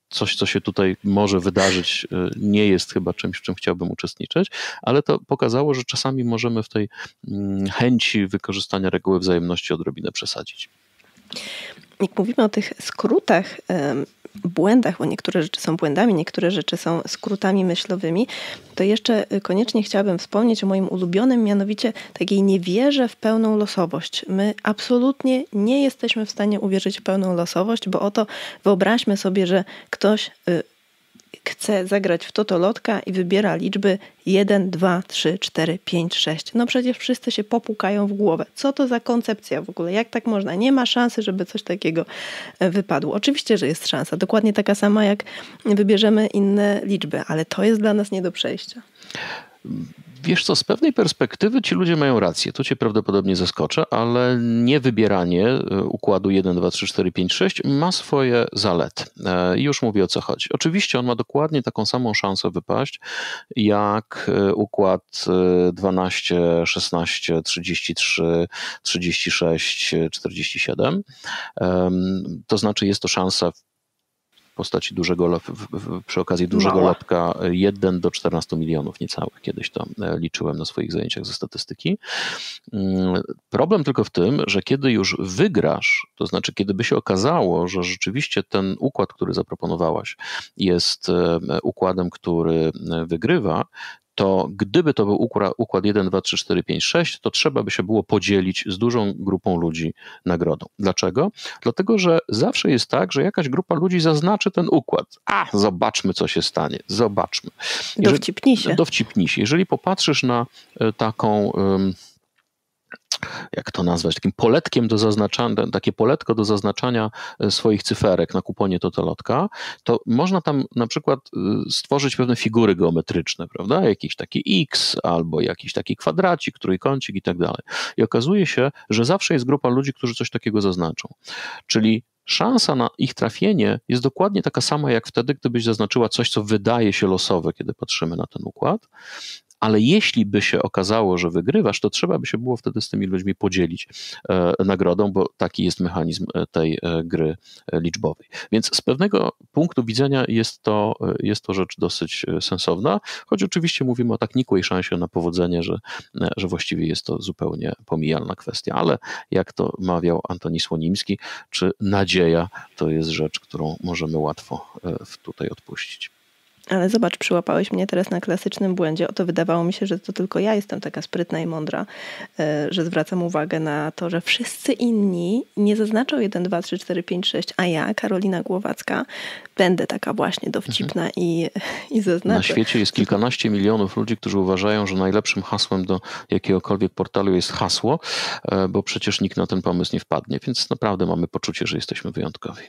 coś, co się tutaj może wydarzyć, nie jest chyba czymś, w czym chciałbym uczestniczyć, ale to pokazało, że czasami możemy w tej chęci wykorzystania reguły wzajemności odrobinę przesadzić. Jak mówimy o tych skrótach, błędach, bo niektóre rzeczy są błędami, niektóre rzeczy są skrótami myślowymi, to jeszcze koniecznie chciałabym wspomnieć o moim ulubionym, mianowicie takiej niewierze w pełną losowość. My absolutnie nie jesteśmy w stanie uwierzyć w pełną losowość, bo oto wyobraźmy sobie, że ktoś chce zagrać w totolotka i wybiera liczby 1, 2, 3, 4, 5, 6. No przecież wszyscy się popukają w głowę. Co to za koncepcja w ogóle? Jak tak można? Nie ma szansy, żeby coś takiego wypadło. Oczywiście, że jest szansa. Dokładnie taka sama, jak wybierzemy inne liczby, ale to jest dla nas nie do przejścia. Wiesz co, z pewnej perspektywy ci ludzie mają rację. To cię prawdopodobnie zaskoczę, ale niewybieranie układu 1, 2, 3, 4, 5, 6 ma swoje zalety. Już mówię, o co chodzi. Oczywiście on ma dokładnie taką samą szansę wypaść, jak układ 12, 16, 33, 36, 47. To znaczy jest to szansa w postaci przy okazji dużego lotka 1 do 14 milionów niecałych. Kiedyś to liczyłem na swoich zajęciach ze statystyki. Problem tylko w tym, że kiedy już wygrasz, to znaczy kiedy by się okazało, że rzeczywiście ten układ, który zaproponowałaś, jest układem, który wygrywa, to gdyby to był układ 1, 2, 3, 4, 5, 6, to trzeba by się było podzielić z dużą grupą ludzi nagrodą. Dlaczego? Dlatego, że zawsze jest tak, że jakaś grupa ludzi zaznaczy ten układ. Zobaczmy, co się stanie. Zobaczmy. Dowcipnij się. Jeżeli popatrzysz na taką... jak to nazwać, takim poletkiem do zaznaczania, takie poletko do zaznaczania swoich cyferek na kuponie totolotka, to można tam na przykład stworzyć pewne figury geometryczne, prawda? Jakiś taki X albo jakiś taki kwadracik, trójkącik i tak dalej. I okazuje się, że zawsze jest grupa ludzi, którzy coś takiego zaznaczą. Czyli szansa na ich trafienie jest dokładnie taka sama jak wtedy, gdybyś zaznaczyła coś, co wydaje się losowe, kiedy patrzymy na ten układ. Ale jeśli by się okazało, że wygrywasz, to trzeba by się było wtedy z tymi ludźmi podzielić nagrodą, bo taki jest mechanizm tej gry liczbowej. Więc z pewnego punktu widzenia jest to rzecz dosyć sensowna, choć oczywiście mówimy o tak nikłej szansie na powodzenie, że właściwie jest to zupełnie pomijalna kwestia. Ale jak to mawiał Antoni Słonimski, czy nadzieja to jest rzecz, którą możemy łatwo tutaj odpuścić. Ale zobacz, przyłapałeś mnie teraz na klasycznym błędzie. Oto wydawało mi się, że to tylko ja jestem taka sprytna i mądra, że zwracam uwagę na to, że wszyscy inni nie zaznaczą 1, 2, 3, 4, 5, 6, a ja, Karolina Głowacka, będę taka właśnie dowcipna i zaznaczę. Na świecie jest kilkanaście milionów ludzi, którzy uważają, że najlepszym hasłem do jakiegokolwiek portalu jest hasło, bo przecież nikt na ten pomysł nie wpadnie, więc naprawdę mamy poczucie, że jesteśmy wyjątkowi.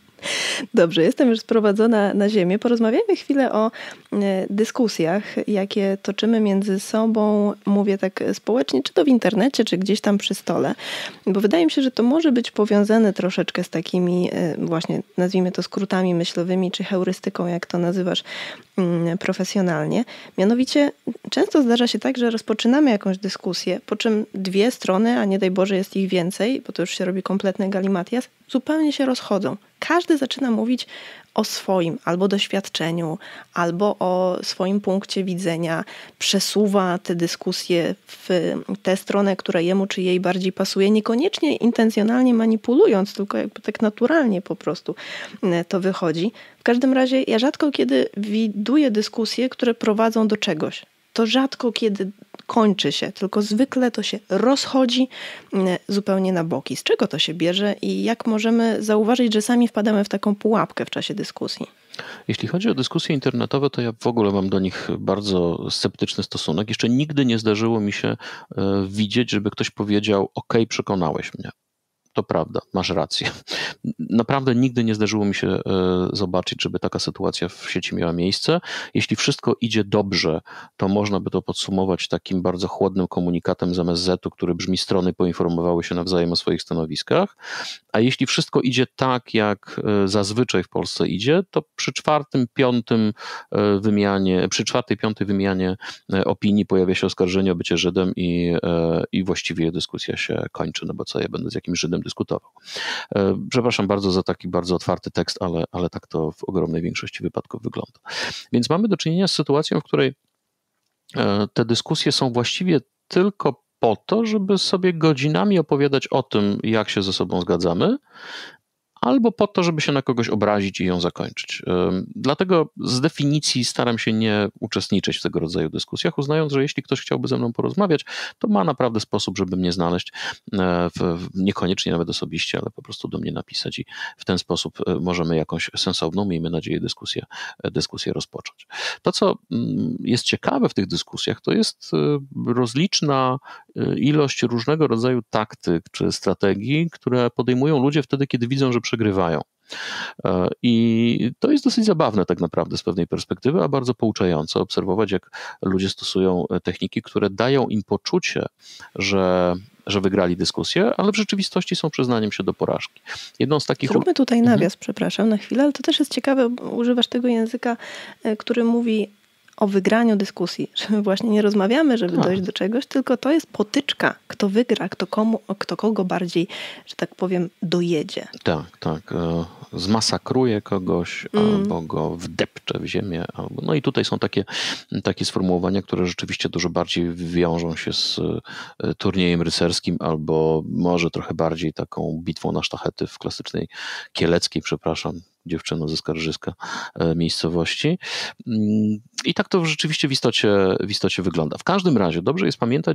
Dobrze, jestem już sprowadzona na ziemię. Porozmawiajmy chwilę o dyskusjach, jakie toczymy między sobą, mówię tak społecznie, czy to w internecie, czy gdzieś tam przy stole, bo wydaje mi się, że to może być powiązane troszeczkę z takimi właśnie, nazwijmy to skrótami myślowymi, czy heurystyką, jak to nazywasz profesjonalnie. Mianowicie często zdarza się tak, że rozpoczynamy jakąś dyskusję, po czym dwie strony, a nie daj Boże jest ich więcej, bo to już się robi kompletny galimatias, zupełnie się rozchodzą. Każdy zaczyna mówić o swoim albo doświadczeniu, albo o swoim punkcie widzenia, przesuwa te dyskusje w tę stronę, która jemu czy jej bardziej pasuje, niekoniecznie intencjonalnie manipulując, tylko jakby tak naturalnie po prostu to wychodzi. W każdym razie ja rzadko kiedy widuję dyskusje, które prowadzą do czegoś. To rzadko kiedy kończy się, tylko zwykle to się rozchodzi zupełnie na boki. Z czego to się bierze i jak możemy zauważyć, że sami wpadamy w taką pułapkę w czasie dyskusji? Jeśli chodzi o dyskusje internetowe, to ja w ogóle mam do nich bardzo sceptyczny stosunek. Jeszcze nigdy nie zdarzyło mi się widzieć, żeby ktoś powiedział: OK, przekonałeś mnie. To prawda, masz rację. Naprawdę nigdy nie zdarzyło mi się zobaczyć, żeby taka sytuacja w sieci miała miejsce. Jeśli wszystko idzie dobrze, to można by to podsumować takim bardzo chłodnym komunikatem z MSZ-u, który brzmi: strony poinformowały się nawzajem o swoich stanowiskach. A jeśli wszystko idzie tak, jak zazwyczaj w Polsce idzie, to przy czwartej, piątej wymianie opinii pojawia się oskarżenie o bycie Żydem i właściwie dyskusja się kończy, no bo co, ja będę z jakimś Żydem dyskutował. Przepraszam bardzo za taki bardzo otwarty tekst, ale tak to w ogromnej większości wypadków wygląda. Więc mamy do czynienia z sytuacją, w której te dyskusje są właściwie tylko po to, żeby sobie godzinami opowiadać o tym, jak się ze sobą zgadzamy, albo po to, żeby się na kogoś obrazić i ją zakończyć. Dlatego z definicji staram się nie uczestniczyć w tego rodzaju dyskusjach, uznając, że jeśli ktoś chciałby ze mną porozmawiać, to ma naprawdę sposób, żeby mnie znaleźć, niekoniecznie nawet osobiście, ale po prostu do mnie napisać i w ten sposób możemy jakąś sensowną, miejmy nadzieję, dyskusję rozpocząć. To, co jest ciekawe w tych dyskusjach, to jest rozliczna ilość różnego rodzaju taktyk czy strategii, które podejmują ludzie wtedy, kiedy widzą, że przegrywają. I to jest dosyć zabawne tak naprawdę z pewnej perspektywy, a bardzo pouczające obserwować, jak ludzie stosują techniki, które dają im poczucie, że wygrali dyskusję, ale w rzeczywistości są przyznaniem się do porażki. Jedną z takich... Zróbmy tutaj nawias, przepraszam na chwilę, ale to też jest ciekawe, bo używasz tego języka, który mówi o wygraniu dyskusji, że my właśnie nie rozmawiamy, żeby dojść do czegoś, tylko to jest potyczka, kto wygra, kto kogo bardziej, że tak powiem, dojedzie. Tak. Zmasakruje kogoś, albo go wdepcze w ziemię, albo... No i tutaj są takie sformułowania, które rzeczywiście dużo bardziej wiążą się z turniejem rycerskim, albo może trochę bardziej taką bitwą na sztachety w klasycznej kieleckiej, dziewczyno ze Skarżyska miejscowości. I tak to rzeczywiście w istocie wygląda. W każdym razie dobrze jest pamiętać,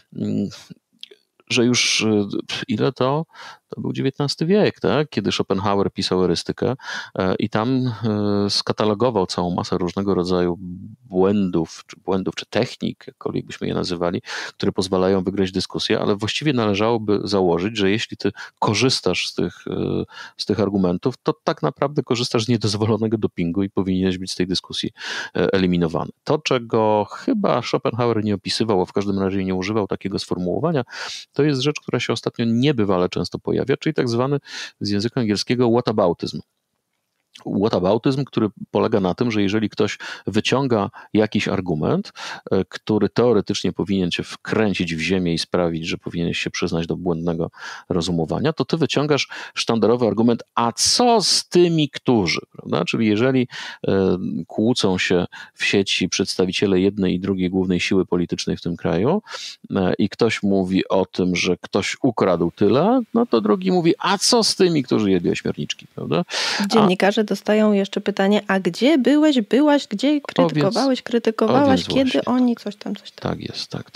że już ile to był XIX wiek, tak? Kiedy Schopenhauer pisał erystykę i tam skatalogował całą masę różnego rodzaju błędów czy technik, jakkolwiek byśmy je nazywali, które pozwalają wygrać dyskusję, ale właściwie należałoby założyć, że jeśli ty korzystasz z tych argumentów, to tak naprawdę korzystasz z niedozwolonego dopingu i powinieneś być z tej dyskusji eliminowany. To, czego chyba Schopenhauer nie opisywał, a w każdym razie nie używał takiego sformułowania, to jest rzecz, która się ostatnio niebywale często pojawia, czyli tak zwany z języka angielskiego whataboutyzm. Whataboutyzm, który polega na tym, że jeżeli ktoś wyciąga jakiś argument, który teoretycznie powinien cię wkręcić w ziemię i sprawić, że powinieneś się przyznać do błędnego rozumowania, to ty wyciągasz sztandarowy argument, a co z tymi, którzy, prawda? Czyli jeżeli kłócą się w sieci przedstawiciele jednej i drugiej głównej siły politycznej w tym kraju i ktoś mówi o tym, że ktoś ukradł tyle, no to drugi mówi, a co z tymi, którzy jedli ośmiorniczki, prawda? Dziennikarze dostają jeszcze pytanie, a gdzie byłaś, gdzie krytykowałeś, kiedy właśnie, oni coś tam. Tak jest, tak.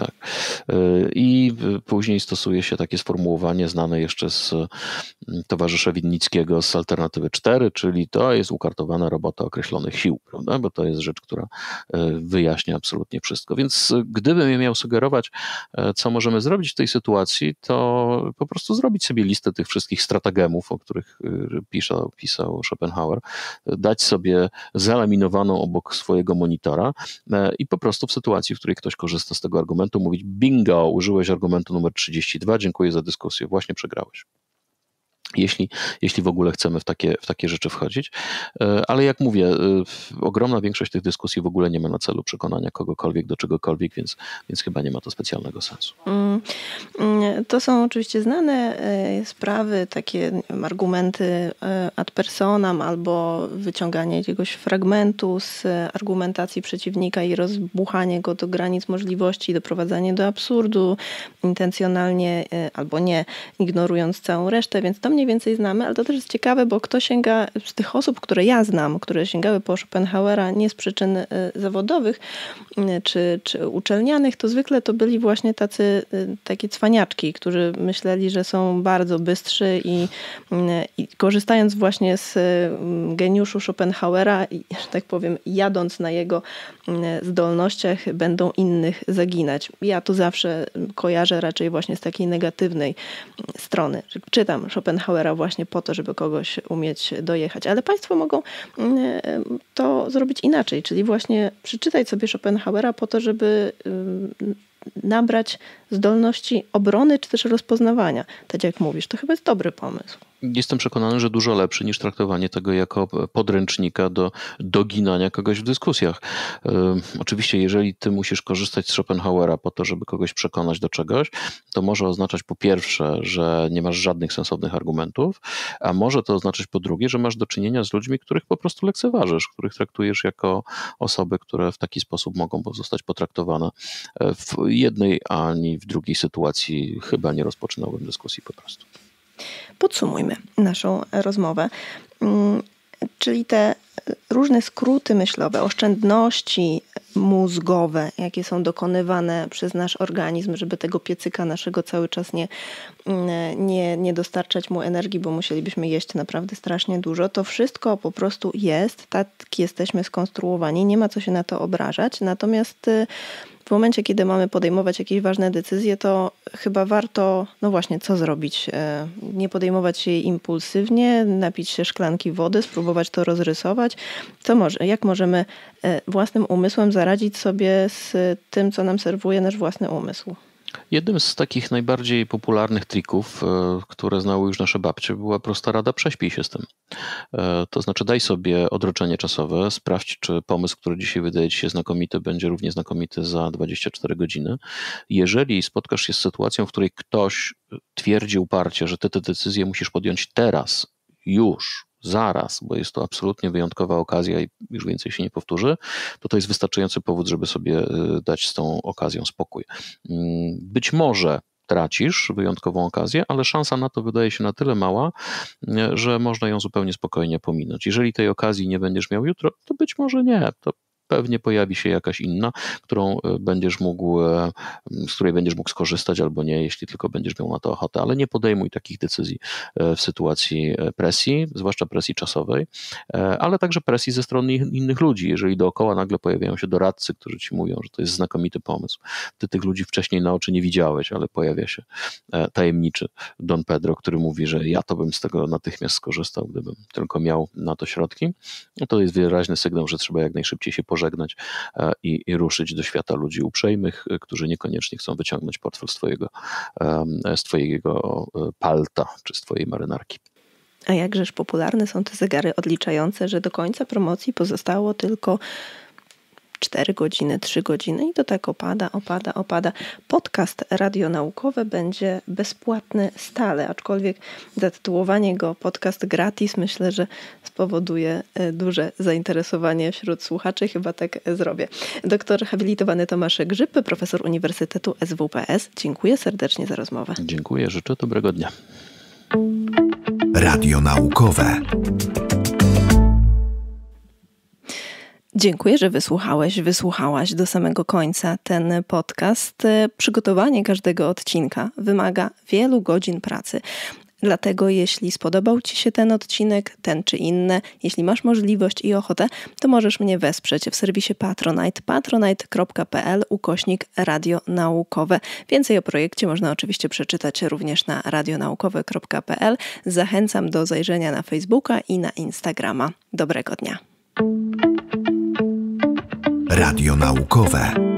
I później stosuje się takie sformułowanie znane jeszcze z towarzysza Winnickiego z Alternatywy 4, czyli to jest ukartowana robota określonych sił, prawda? Bo to jest rzecz, która wyjaśnia absolutnie wszystko. Więc gdybym je miał sugerować, co możemy zrobić w tej sytuacji, to po prostu zrobić sobie listę tych wszystkich stratagemów, o których pisał Schopenhauer, dać sobie zeliminowaną obok swojego monitora i po prostu w sytuacji, w której ktoś korzysta z tego argumentu, mówić bingo, użyłeś argumentu numer 32, dziękuję za dyskusję, właśnie przegrałeś. Jeśli w ogóle chcemy w takie rzeczy wchodzić. Ale jak mówię, ogromna większość tych dyskusji w ogóle nie ma na celu przekonania kogokolwiek do czegokolwiek, więc chyba nie ma to specjalnego sensu. To są oczywiście znane sprawy, takie argumenty ad personam albo wyciąganie jakiegoś fragmentu z argumentacji przeciwnika i rozbuchanie go do granic możliwości, doprowadzanie do absurdu, intencjonalnie albo nie, ignorując całą resztę, więc to mniej więcej znamy, ale to też jest ciekawe, bo kto sięga z tych osób, które ja znam, które sięgały po Schopenhauera nie z przyczyn zawodowych czy uczelnianych, to zwykle to byli właśnie takie cwaniaczki, którzy myśleli, że są bardzo bystrzy i korzystając właśnie z geniuszu Schopenhauera i, że tak powiem, jadąc na jego zdolnościach, będą innych zaginać. Ja to zawsze kojarzę raczej właśnie z takiej negatywnej strony. Czytam Schopenhauera właśnie po to, żeby kogoś umieć dojechać. Ale państwo mogą to zrobić inaczej, czyli właśnie przeczytać sobie Schopenhauera po to, żeby nabrać zdolności obrony czy też rozpoznawania. Tak jak mówisz, to chyba jest dobry pomysł. Jestem przekonany, że dużo lepszy niż traktowanie tego jako podręcznika do doginania kogoś w dyskusjach. Oczywiście, jeżeli ty musisz korzystać z Schopenhauera po to, żeby kogoś przekonać do czegoś, to może oznaczać po pierwsze, że nie masz żadnych sensownych argumentów, a może to oznaczać po drugie, że masz do czynienia z ludźmi, których po prostu lekceważysz, których traktujesz jako osoby, które w taki sposób mogą zostać potraktowane. W jednej ani w drugiej sytuacji chyba nie rozpoczynałbym dyskusji po prostu. Podsumujmy naszą rozmowę. Czyli te różne skróty myślowe, oszczędności mózgowe, jakie są dokonywane przez nasz organizm, żeby tego piecyka naszego cały czas nie dostarczać mu energii, bo musielibyśmy jeść naprawdę strasznie dużo. To wszystko po prostu jest, tak jesteśmy skonstruowani, nie ma co się na to obrażać. Natomiast w momencie, kiedy mamy podejmować jakieś ważne decyzje, to chyba warto, no właśnie, co zrobić? Nie podejmować jej impulsywnie, napić się szklanki wody, spróbować to rozrysować. Jak możemy własnym umysłem zaradzić sobie z tym, co nam serwuje nasz własny umysł? Jednym z takich najbardziej popularnych trików, które znały już nasze babcie, była prosta rada: prześpij się z tym. To znaczy daj sobie odroczenie czasowe, sprawdź, czy pomysł, który dzisiaj wydaje ci się znakomity, będzie równie znakomity za 24 godziny. Jeżeli spotkasz się z sytuacją, w której ktoś twierdzi uparcie, że ty tę decyzję musisz podjąć teraz, już, zaraz, bo jest to absolutnie wyjątkowa okazja i już więcej się nie powtórzy, to jest wystarczający powód, żeby sobie dać z tą okazją spokój. Być może tracisz wyjątkową okazję, ale szansa na to wydaje się na tyle mała, że można ją zupełnie spokojnie pominąć. Jeżeli tej okazji nie będziesz miał jutro, to być może nie. To pewnie pojawi się jakaś inna, z której będziesz mógł skorzystać albo nie, jeśli tylko będziesz miał na to ochotę, ale nie podejmuj takich decyzji w sytuacji presji, zwłaszcza presji czasowej, ale także presji ze strony innych ludzi. Jeżeli dookoła nagle pojawiają się doradcy, którzy ci mówią, że to jest znakomity pomysł, ty tych ludzi wcześniej na oczy nie widziałeś, ale pojawia się tajemniczy Don Pedro, który mówi, że ja to bym z tego natychmiast skorzystał, gdybym tylko miał na to środki, no to jest wyraźny sygnał, że trzeba jak najszybciej się pożegnać i ruszyć do świata ludzi uprzejmych, którzy niekoniecznie chcą wyciągnąć portfel z twojego palta czy z twojej marynarki. A jakżeż popularne są te zegary odliczające, że do końca promocji pozostało tylko 4 godziny, 3 godziny i to tak opada. Podcast radionaukowy będzie bezpłatny stale, aczkolwiek zatytułowanie go podcast gratis myślę, że spowoduje duże zainteresowanie wśród słuchaczy. Chyba tak zrobię. Doktor habilitowany Tomasz Grzyb, profesor Uniwersytetu SWPS. Dziękuję serdecznie za rozmowę. Dziękuję, życzę dobrego dnia. Radio naukowe. Dziękuję, że wysłuchałaś do samego końca ten podcast. Przygotowanie każdego odcinka wymaga wielu godzin pracy. Dlatego jeśli spodobał ci się ten odcinek, ten czy inny, jeśli masz możliwość i ochotę, to możesz mnie wesprzeć w serwisie Patronite, patronite.pl/radionaukowe. Więcej o projekcie można oczywiście przeczytać również na radionaukowe.pl. Zachęcam do zajrzenia na Facebooka i na Instagrama. Dobrego dnia. Radio naukowe.